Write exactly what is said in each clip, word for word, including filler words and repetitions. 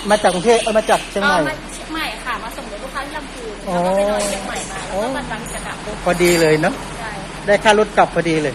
มาจากกรุงเทพเออมาจากเชียงใหม่มาเชียงใหม่ค่ะมาส่งลูกค้าที่ลำพูนแล้วก็ไปนอนเชียงใหม่มาแล้วก็กำลังจะกลับพอดีเลยเนาะได้ค่ารถกลับพอดีเลย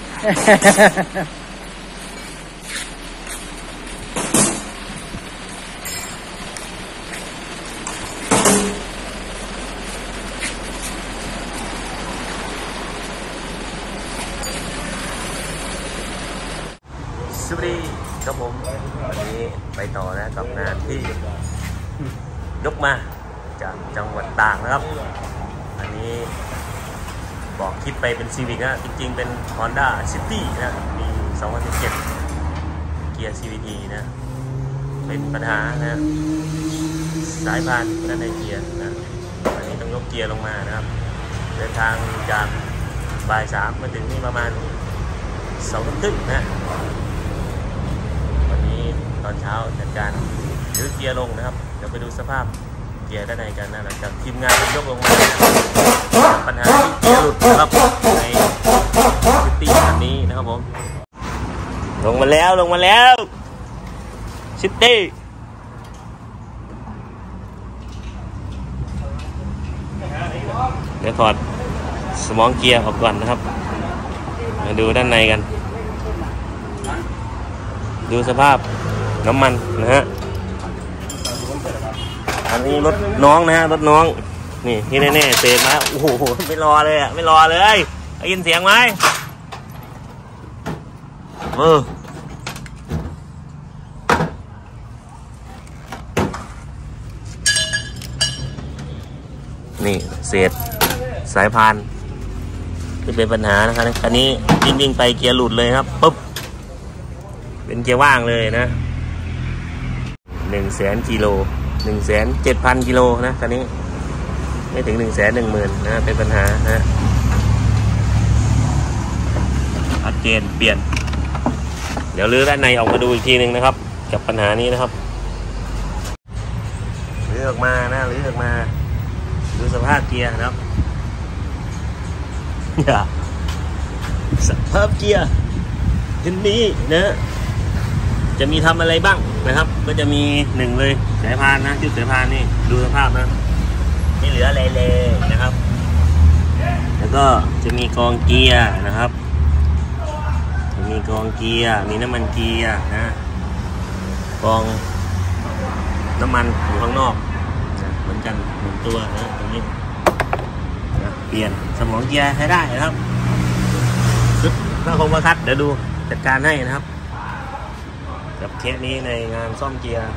สวัสดีครับผมวันนี้ไปต่อนะกับงานที่ยกมาจากจังหวัดตากนะครับอันนี้บอกคิดไปเป็นซีวิกนะจริงๆเป็น Honda City นะปีสองพันสิบเจ็ดเกียร์ ซี วี ที นะเป็นปัญหานะสายพานด้านในเกียร์นะอันนี้ต้องยกเกียร์ลงมานะครับเดินทางจากบ่ายสามมาถึงนี่ประมาณสองทุ่มครึ่งนะตอนเช้าจัดการรื้อเกียร์ลงนะครับเดี๋ยวไปดูสภาพเกียร์ด้านในกันนะหลังจากทีมงานยกลงมาปัญหาที่เกียร์หลุดนะครับในซิตี้คันนี้นะครับผมลงมาแล้วลงมาแล้วซิตี้เดี๋ยวถอดสมองเกียร์ออกก่อนนะครับมาดูด้านในกันดูสภาพน้ำมันนะฮะอันนี้รถน้องนะฮะรถน้องนี่ที่แน่ๆเสร็จมาโอ้โหไม่รอเลยอ่ะไม่รอเลยได้ยินเสียงไหมเออนี่เศษสายพานที่เป็นปัญหานะครับคันนี้วิ่งๆไปเกียร์หลุดเลยครับปุ๊บเป็นเกียร์ว่างเลยนะหนึ่งแสนกิโลหนึ่งแสนเจ็ดพันกิโลนะคันนี้ไม่ถึงหนึ่งแสนหนึ่งหมื่นนะเป็นปัญหานะอัดเจนเปลี่ยนเดี๋ยวลื้อด้านในออกมาดูอีกทีหนึ่งนะครับกับปัญหานี้นะครับลื้อออกมานะลื้อออกมาดูสภาพเกียร์นะครับสภาพเกียร์คันนี้นะจะมีทำอะไรบ้างนะครับก็จะมีหนึ่งเลยสายพานนะจุดสายพานนี่ดูสภาพนะไม่เหลืออะไรเลยนะครับแล้วก็จะมีกองเกียร์นะครับจะมีกองเกียร์มีน้ำมันเกียร์นะกองน้ำมันอยู่ข้างนอกนะเหมือนกันหนึ่งตัวนะตรงนี้นะเปลี่ยนสมองเกียร์ให้ได้นะครับชุดหน้าคงมาคัดเดี๋ยวดูจัดการให้นะครับกับเคสนี้ในงานซ่อมเกียร์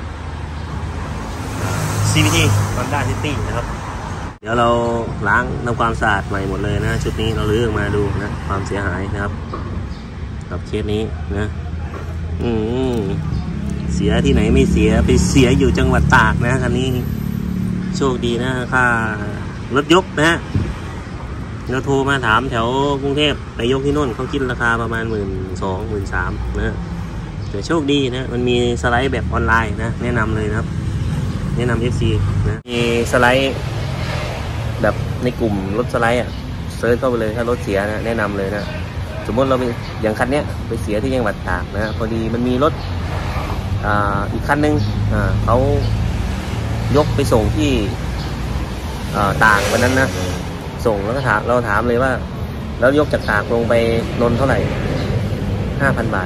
ซี วี ที Honda City นะครับเดี๋ยวเราล้างทำความสะอาดใหม่หมดเลยนะชุดนี้เราลื้อออกมาดูนะความเสียหายนะครับกับเคสนี้นะอืมเสียที่ไหนไม่เสียไปเสียอยู่จังหวัดตากนะคันนี้โชคดีนะค่ารถยกนะเราโทรมาถามแถวกรุงเทพไปยกที่โน่นเขาคิดราคาประมาณหมื่นสองหมื่นสามนะแต่โชคดีนะมันมีสไลด์แบบออนไลน์นะแนะนำเลยนะครับแนะนำ เอฟ ซี นะมีสไลด์แบบในกลุ่มรถสไลด์อ่ะเซิร์ชเข้าไปเลยถ้ารถเสียนะแนะนำเลยนะสมมติเราไปอย่างคันเนี้ยไปเสียที่จังหวัดตากนะพอดีมันมีรถอ่าอีกคันนึงอ่าเขายกไปส่งที่อ่าตากวันนั้นนะส่งแล้วก็ถามเราถามเลยว่าแล้วยกจากตากลงไปนนท์เท่าไหร่ห้าพันบาท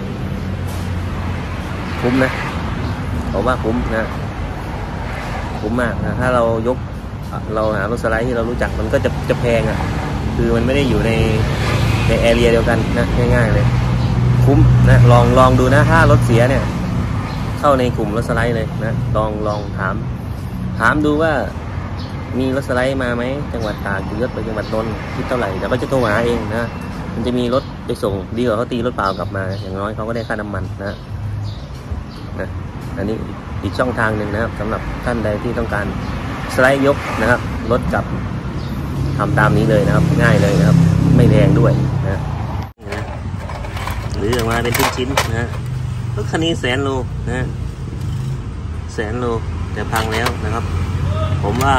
คุ้มนะผมว่าคุ้มนะคุ้มมากนะถ้าเรายกเราหารถสไลด์ที่เรารู้จักมันก็จะจะแพงอ่ะคือมันไม่ได้อยู่ในในแอเรียเดียวกันนะง่ายๆเลยคุ้มนะลองลองดูนะถ้ารถเสียเนี่ยเข้าในกลุ่มรถสไลด์เลยนะลองลองถามถามดูว่ามีรถสไลด์มาไหมจังหวัดตากหรือยศไปจังหวัดนนท์คิดเท่าไหร่แต่ก็จะโทรหาเองนะมันจะมีรถไปส่งดีกว่าเขาตีรถเปล่ากลับมาอย่างน้อยเขาก็ได้ค่าน้ำมันนะนะอันนี้อีกช่องทางหนึ่งนะครับสำหรับท่านใดที่ต้องการสไลด์ยกนะครับรถกลับทำตามนี้เลยนะครับง่ายเลยนะครับไม่แรงด้วยนะหรือออกมาเป็นชิ้นๆนะรถคันนี้แสนโลนะแสนโลแต่พังแล้วนะครับผมว่า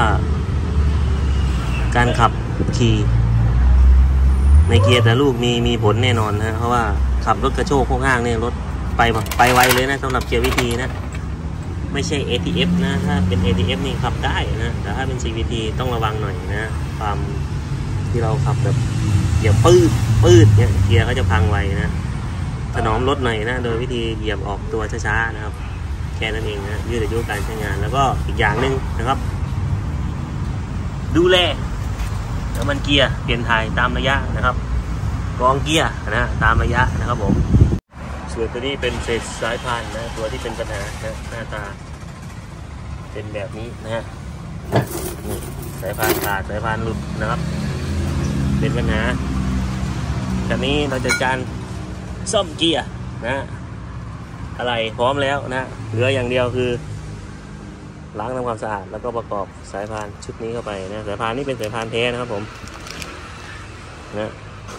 การขับขี่ในเกียร์แต่ลูกมีมีผลแน่นอนนะเพราะว่าขับรถกระโชกพวกห้างเนี่ยรถไปไปไวเลยนะสำหรับเกียร์วิธีนะไม่ใช่ เอ ที เอฟ นะถ้าเป็น เอ ที เอฟ นี่ขับได้นะแต่ถ้าเป็น ซี วี ที ต้องระวังหน่อยนะความที่เราขับแบบเหยียบปื้ดปื้ดเนี่ยเกียร์เขาจะพังไวนะถนอมรถหน่อยนะโดยวิธีเหยียบออกตัวช้าๆนะครับแค่นั้นเองนะยืดอายุการใช้งานแล้วก็อีกอย่างหนึ่งนะครับดูแลน้ำมันเกียร์เปลี่ยนถ่ายตามระยะนะครับกองเกียร์นะตามระยะนะครับผมส่วนตัวนี้เป็นเศษสายพานนะตัวที่เป็นปัญหานะหน้าตาเป็นแบบนี้นะฮะนี่สายพานขาดสายพานหลุดนะครับเป็นปัญหาตอนนี้เราจะการซ่อมเกียร์นะอะไรพร้อมแล้วนะเหลืออย่างเดียวคือล้างทำความสะอาดแล้วก็ประกอบสายพานชุดนี้เข้าไปนะสายพานนี้เป็นสายพานแท้นะครับผมนะ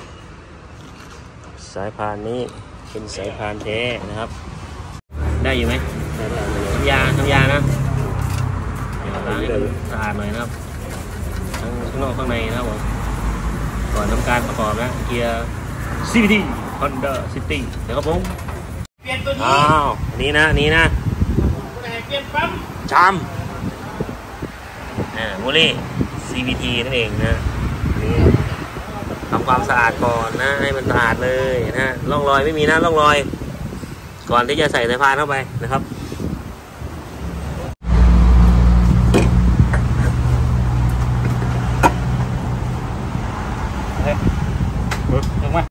สายพานนี้เป็นสายพานแท้นะครับได้อยู่ไหมน้ำยาน้ำยานะล้างให้มันสะอาดหน่อยนะครับทั้งข้างนอกข้างในนะครับผมก่อนทำการประกอบนะเกียร์ ซี วี ที Honda City เดี๋ยวครับผมเปลี่ยนตัวนี้อ้าวนี่นะนี่นะเปลี่ยนปั๊มชามอ่าโมลี่ ซี วี ที นั่นเองนะนี่ทำความสะอาดก่อนนะให้มันสะอาดเลยนะร่องรอยไม่มีนะร่องรอยก่อนที่จะใส่สายพานเข้าไปนะครับลงมา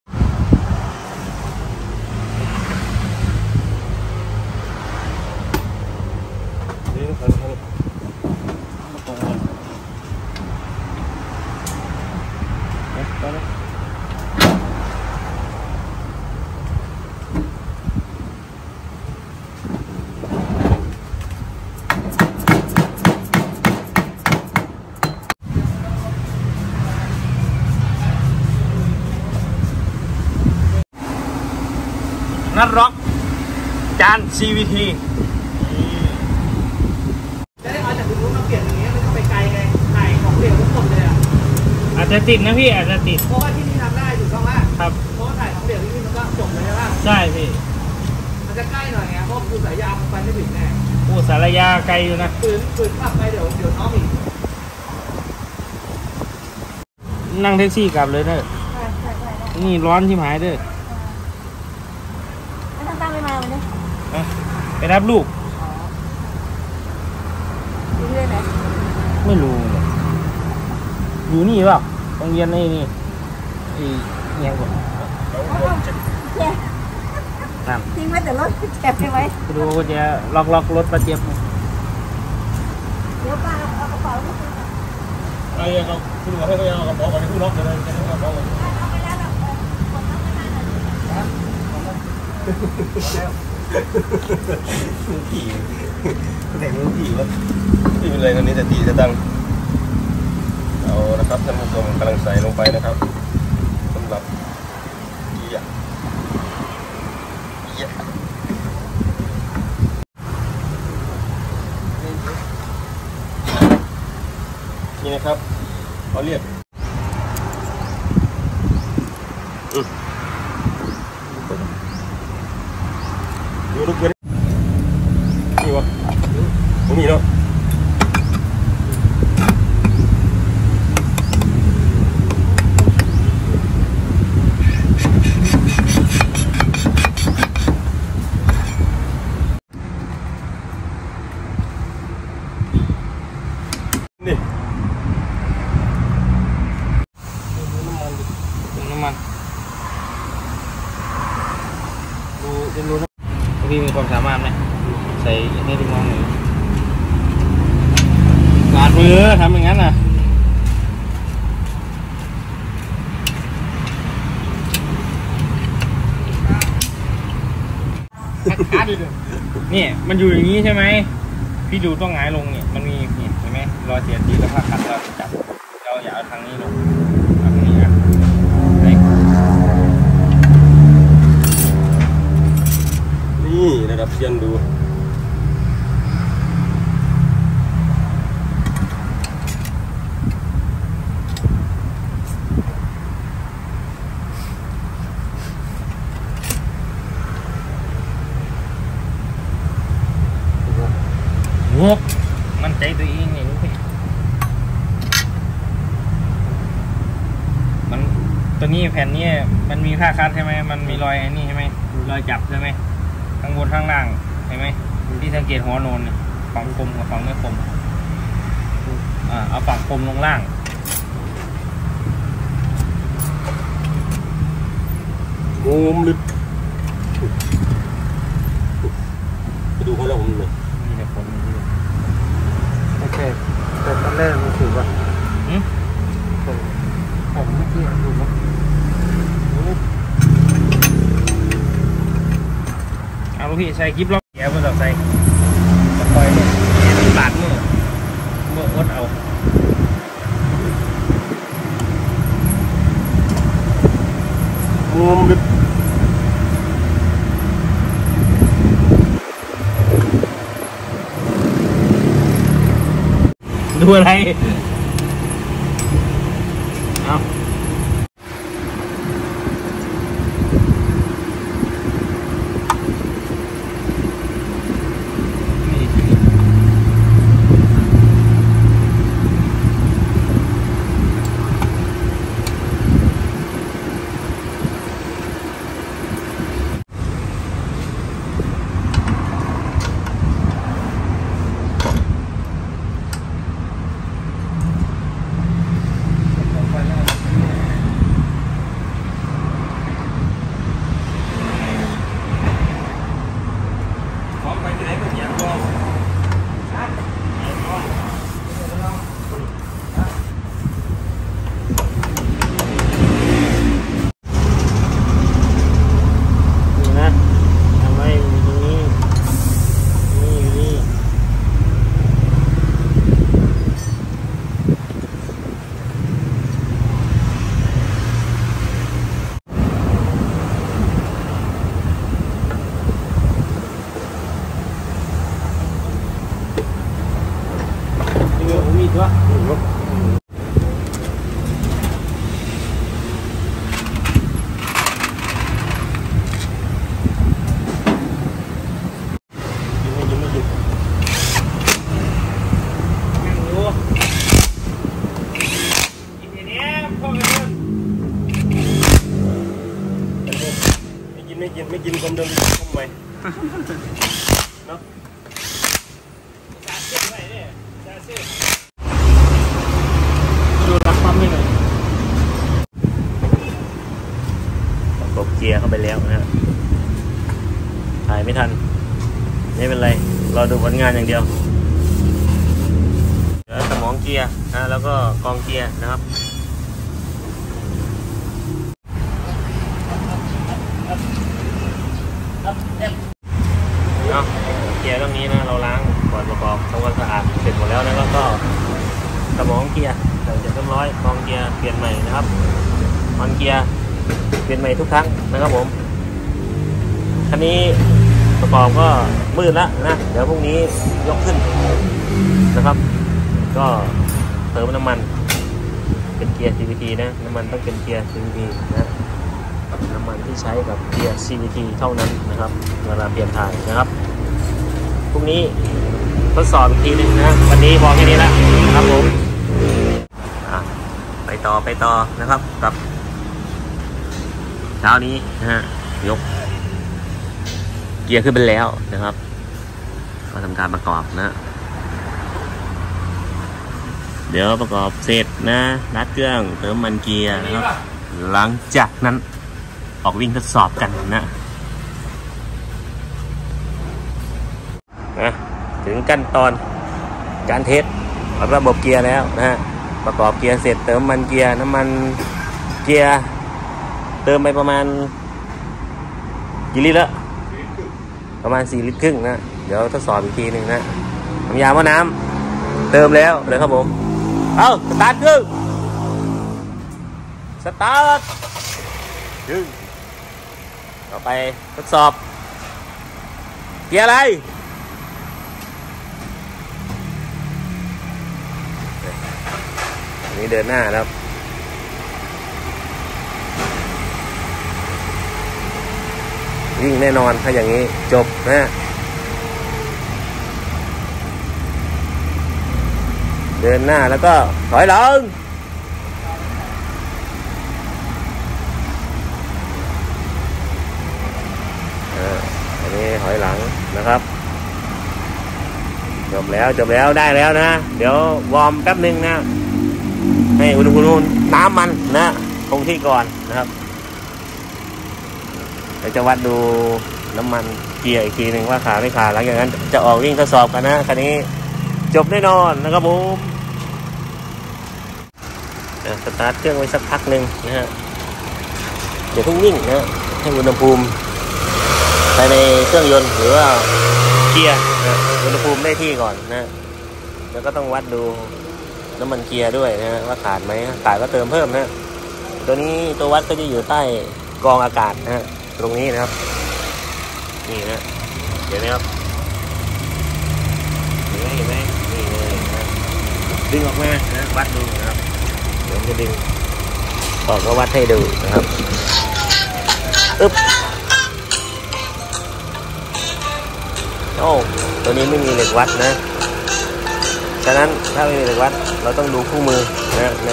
นัดร็อกจาน ซี วี ทีจะได้เอาจากคุณรู้มาเปลี่ยนอย่างเงี้ยไม่ต้องไปไกลไงถ่ายของเหลวทุกคนเลยอ่ะอาจจะติดนะพี่อาจจะติดเพราะว่าที่นี่ทำได้ถูกต้องว่าครับเพราะว่าถ่ายของเหลวที่นี่มันก็จบเลยใช่ป่ะใช่พี่มันจะใกล้หน่อยไงเพราะคือสายยางมันไปไม่ถึงแน่โอ้สารยาไกลอยู่นะฝืนฝืนขับไปเดี๋ยวเดี๋ยวน้องอีกนั่งแท็กซี่กลับเลยเด้อใช่ใช่ใช่ได้นี่ร้อนที่หายเด้อแล้วทางตั้งไม่มาวันนี้อ่ะไปรับลูกอยู่เรื่อยไหนไม่รู้เลยอยู่นี่เปล่าโรงเรียนนี่นี่ไอ้เนี่ยก่อนแย่นั่นทิ้งไว้แต่รถแจ็บใช่ไหมไปดูว่าจะล็อกล็อกรถประเจี๊ยบเดี๋ยวป้าเอากระเป๋าไปไอ้เขาคุณบอกให้เขาเอากระเป๋าก่อนให้คุณล็อกเลยจะได้กระเป๋าก่อนเอาไปแล้วแบบคนต้องไม่นานเลยผีแต่รู้ผีวะไม่เป็นไรตอนนี้แต่ตีจะตั้งเอานะครับท่านผู้ชมกำลังใส่ลงไปนะครับสำหรับเกียร์เกียร์นี่นะครับเขาเรียกดูลูกเว้นนี่วะผมมีเนาะนี่น้ำมันดูเรียนรู้นะพี่มีความสามารถไหมใส่ให้ลูกน้องหน่อยกาดมือทำอย่างนั้นน่ะเนี่ยมันอยู่อย่างนี้ใช่ไหมพี่ดูต้องหงายลงเนี่ยมันมีเนี่ยเห็นไหมรอยเสียดสีแล้วผ้าคัดเราจับเราอย่าเอาทางนี้ลงเอาทางนี้อ่ะนี่นะครับเชียนดูโว้มันใจตัวเองไงลูกพี่มันตัวนี้แผ่นนี้มันมีผ้าคัดใช่ไหมมันมีรอยไอ้นี่ใช่ไหมรอยจับใช่ไหมข้างบนข้างล่างใช่ไหมที่สังเกตหัวโนนฝั่งคมกับฝั่งไม่คมอ่าเอาฝั่งคมลงล่างงมลึกไปดูเขาแล้วผมเลยมีแต่คนโอเคแต่ตอนแรกมันถูกป่ะอืมผมผมเมื่อกี้ถูกป่ะเอาลูกพี่ใส่กิ๊บล็อกแก้วเพื่อใส่ตะคอยเนี่ยบาดมือเมื่ออดเอางมลึกดูอะไรเอาไม่กินไม่กินความเดิมทำไมเนาะดูรักปั๊มไม่เลยกดเกียร์เข้าไปแล้วนะฮะถ่ายไม่ทันไม่เป็นไรรอดูผลงานอย่างเดียวเหลือสมองเกียร์นะแล้วก็กองเกียร์นะครับเนาะเกียร์ตรงนี้นะเราล้างก่อนประกอบทำความสะอาดเสร็จหมดแล้วนะก็สมองเกียร์เราจะเรียบร้อยกองเกียร์เปลี่ยนใหม่นะครับมันเกียร์เปลี่ยนใหม่ทุกครั้งนะครับผมคันนี้ประกอบก็มืดแล้วนะเดี๋ยวพรุ่งนี้ยกขึ้นนะครับก็เติมน้ำมันเป็นเกียร์ ซี วี ที นะน้ำมันต้องเป็นเกียร์ ซี วี ที นะน้ำมันที่ใช้กับเกียร์ ซี วี ที เท่านั้นนะครับเวลาเปลี่ยนถ่ายนะครับพรุ่งนี้ทดสอบอีกทีนึงนะวันนี้พอแค่นี้แล้วครับผมไปต่อไปต่อนะครับกับเช้านี้นะฮะยกเกียร์ขึ้นไปแล้วนะครับก็ทำการประกอบนะเดี๋ยวประกอบเสร็จนะนัดเครื่องเติมมันเกียร์นะครับหลังจากนั้นออกวิ่งทดสอบกันนะนะถึงขั้นตอนการเทสระบบเกียร์แล้วนะฮะประกอบเกียร์เสร็จเติมมันเกียร์น้ำมันเกียร์เติมไปประมาณกี่ลิตรละประมาณสี่ลิตรครึ่งนะเดี๋ยวทดสอบอีกทีหนึ่งนะน้ำยาหม้อน้ำเติมแล้วเลยครับผมเอาสตาร์ทเครื่องสตาร์ทดึงต่อไปทดสอบเกียร์อะไรนี่เดินหน้าครับวิ่งแน่นอนถ้าอย่างนี้จบนะเดินหน้าแล้วก็ถอยหลังอันนี้ถอยหลังนะครับจบแล้วจบแล้วได้แล้วนะเดี๋ยววอร์มแป๊บนึงนะให้อุณหภูมิน้ำมันนะคงที่ก่อนนะครับเดี๋ยวจะวัดดูน้ำมันเกียร์อีกทีหนึ่งว่าขาดไม่ขาดหลังจากนั้นจะออกวิ่งทดสอบกันนะคันนี้จบแน่นอนนะครับผมสตาร์ทเครื่องไว้สักพักหนึ่งนะฮะเดี๋ยวเพิ่งวิ่งนะให้อุณหภูมิภายในเครื่องยนต์หรือว่าเกียร์นะอุณหภูมิได้ที่ก่อนนะแล้วก็ต้องวัดดูน้ำมันเกียร์ด้วยนะว่าขาดไหมขาดก็เติมเพิ่มนะตัวนี้ตัววัดก็จะอยู่ใต้กรองอากาศนะตรงนี้นะครับนี่นะเดี๋ยวนะครับเห็นไหมเห็นไหมนี่เลยนะดึงออกมานะวัดดูนะครับเดี๋ยวจะดึงออกมาวัดให้ดูนะครับอึ๊บโอ้ตัวนี้ไม่มีเหล็กวัดนะฉะนั้นถ้าไม่มีเหล็กวัดเราต้องดูคู่มือนะใน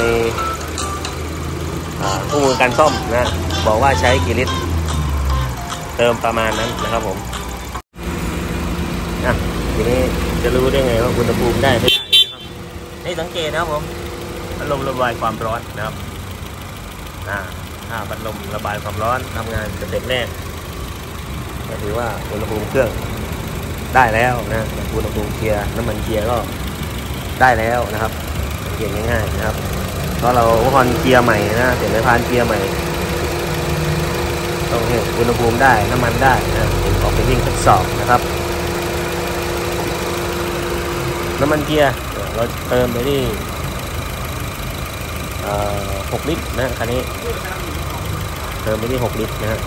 คู่มือการซ่อมนะบอกว่าใช้กี่ลิตรเติมประมาณนั้นนะครับผมอ่ะทีนี้จะรู้ได้ไงว่าอุณหภูมิได้ไม่ได้นะครับนี่สังเกตนะครับผมพัดลมระบายความร้อนนะครับอ่าถ้าพัดลมระบายความร้อนทำงานสเต็ปแรกก็ถือว่าอุณหภูมิเครื่องได้แล้วนะอุณหภูมิเกียร์น้ำมันเกียร์ก็ได้แล้วนะครับสังเกตง่ายๆนะครับเพราะเราพอนเกียร์ใหม่นะเปลี่ยนสายพานเกียร์ใหม่ต้องให้อุณหภูมิได้น้ำมันได้นะออกไปวิ่งทดสอบนะครับน้ำมันเกียร์เราเติมไปที่หกลิตรนะคันนี้เติมไปที่หกลิตรนะฮะ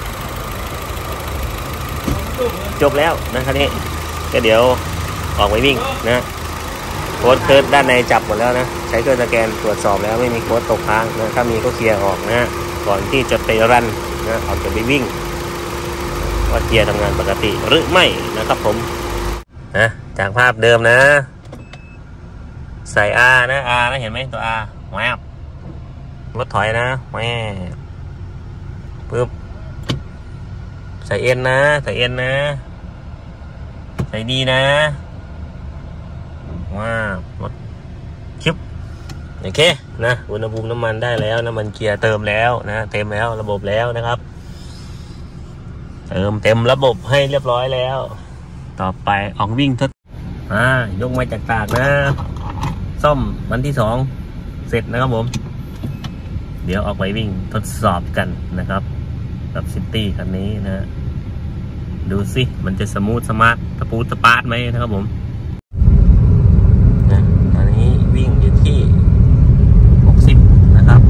จบแล้วนะคันนี้ก็เดี๋ยวออกไปวิ่งนะโค้ดเคิร์ดด้านในจับหมดแล้วนะใช้เครื่องสแกนตรวจสอบแล้วไม่มีโค้ดตกค้างนะถ้ามีก็เคลียร์ออกนะก่อนที่จะไปรันนะออกจะไปวิ่งว่าเกียร์ทำงานปกติหรือไม่นะครับผมนะจากภาพเดิมนะใส่ R นะ R นะเห็นไหมตัว R แวบรถถอยนะแวบปึ๊บใส่ N นะใส่ N นะใส่ D นะว้าวรถคลิปโอเคนะอุณหภูมิน้ำมันได้แล้วน้ำมันเกียร์เติมแล้วนะเต็มแล้วระบบแล้วนะครับเติมเต็มระบบให้เรียบร้อยแล้วต่อไปออกวิ่งทดอ่ายกมาจากตากนะซ่อมวันที่สองเสร็จนะครับผมเดี๋ยวออกไปวิ่งทดสอบกันนะครับกับซิตี้คันนี้นะดูสิมันจะสมูทสมาร์ทตะปูตะปาดไหมนะครับผมนะตอนนี้วิ่งอยู่ที่หกสิบนะครับ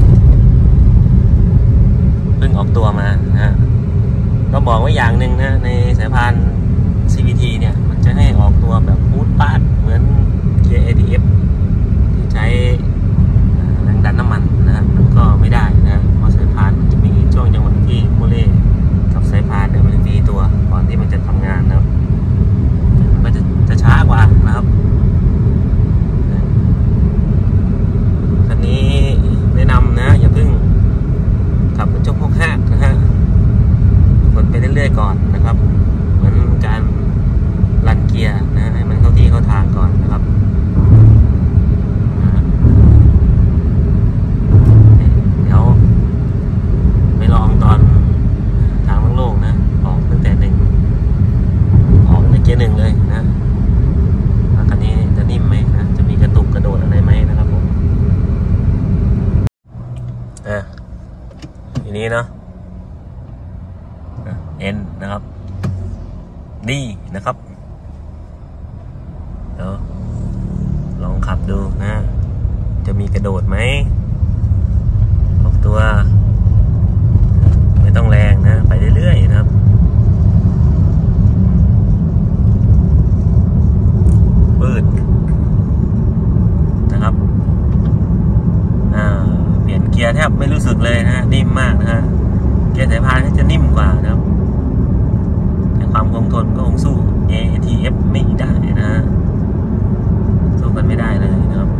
เพิ่งออกตัวมานะก็บอกไว้อย่างหนึ่งนะในสายพาน ซี วี ที เนี่ยมันจะให้ออกตัวแบบปูดปาดเหมือนเกียร์ เอ ที เอฟ ที่ใช้แรงดันน้ำมันนะครับมันก็ไม่ได้นะเพราะสายพานมันจะมีช่วงจังหวะที่โมเลกับสายพานเนี่ยมันจะตีตัวก่อนที่มันจะทำงานนะครับมันจะจะช้ากว่านะครับคันนี้แนะนำนะอย่าเพิ่งขับเป็นช่วงพวกห้านะฮะกดไปเรื่อยๆก่อนนะครับเหมือนการรันเกียร์นะให้มันเข้าที่เข้าทางก่อนนะครับเดี๋ยวไปลองตอนทางโล่งๆนะออกตั้งแต่หนึ่งออกในเกียร์หนึ่งเลยนะคันนี้จะนิ่มไหมนะจะมีกระตุกกระโดดอะไรไหมนะครับผมอ่ะทีนี้เนาะเอ็นนะครับดีนะครับเดี๋ยวลองขับดูนะจะมีกระโดดไหมออกตัวไม่ต้องแรงนะไปเรื่อยๆนะครับปืดนะครับอ่าเปลี่ยนเกียร์แทบไม่รู้สึกเลยนะนิ่มมากนะฮะเกียร์สายพานนี่จะนิ่มกว่านะครับแต่ความคงทนก็คงสู้ เอ ที เอฟ ไม่ได้นะสู้กันไม่ได้เลยนะครับ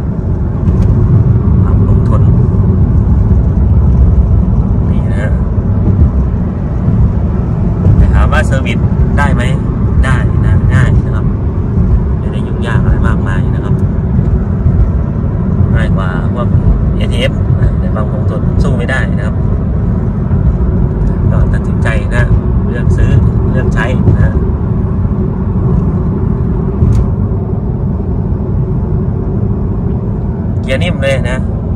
กียร์นิ่มเลยนะ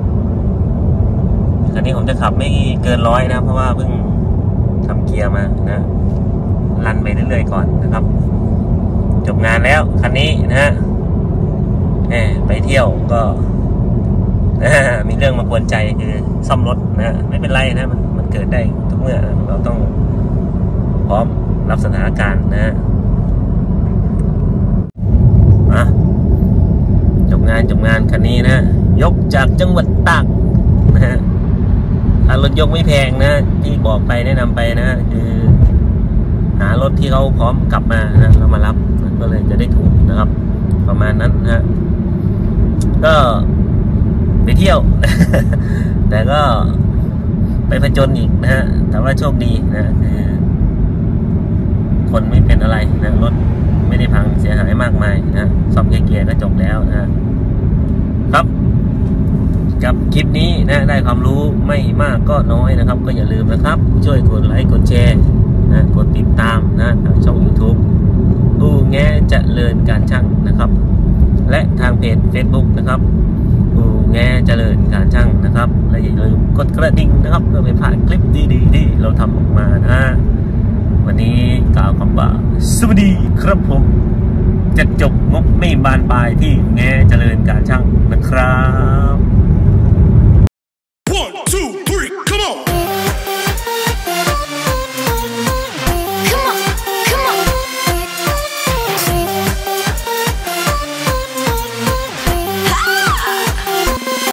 คันนี้ผมจะขับไม่เกินร้อยนะเพราะว่าเพิ่งทำเกียร์มานะรันไปเรื่อยๆก่อนนะครับจบงานแล้วคันนี้นะฮะไปเที่ยวก็มีเรื่องมากวนใจคือซ่อมรถนะไม่เป็นไรนะมันมันเกิดได้ทุกเมื่อเราต้องพร้อมรับสถานการณ์นะมาจบงานจบงานคันนี้นะยกจากจังหวัดตากนะฮะถ้ารถยกไม่แพงนะที่บอกไปแนะนำไปนะคือหารถที่เขาพร้อมกลับมานะเรามารับก็เลยจะได้ถูกนะครับประมาณนั้นนะก็ไปเที่ยว แต่ก็ไปผจญอีกนะฮะแต่ว่าโชคดีนะคือคนไม่เป็นอะไรนะรถไม่ได้พังเสียหายมากมายนะซ่อมแค่เกียร์ก็จบแล้วนะครับกับคลิปนี้นะได้ความรู้ไม่มากก็น้อยนะครับก็อย่าลืมนะครับช่วยกดไลค์กดแชร์นะกดติดตามนะทางช่อง YouTube อู่แงเจริญการช่างนะครับและทางเพจ Facebook นะครับอู่แงเจริญการช่างนะครับและอย่าลืมกดกระดิ่งนะครับเพื่อไม่พลาดคลิปดีๆที่เราทำออกมานะวันนี้กล่าวคำว่าสวัสดีครับผมจะจบงบไม่บานปลายที่แงเจริญการช่างนะครับ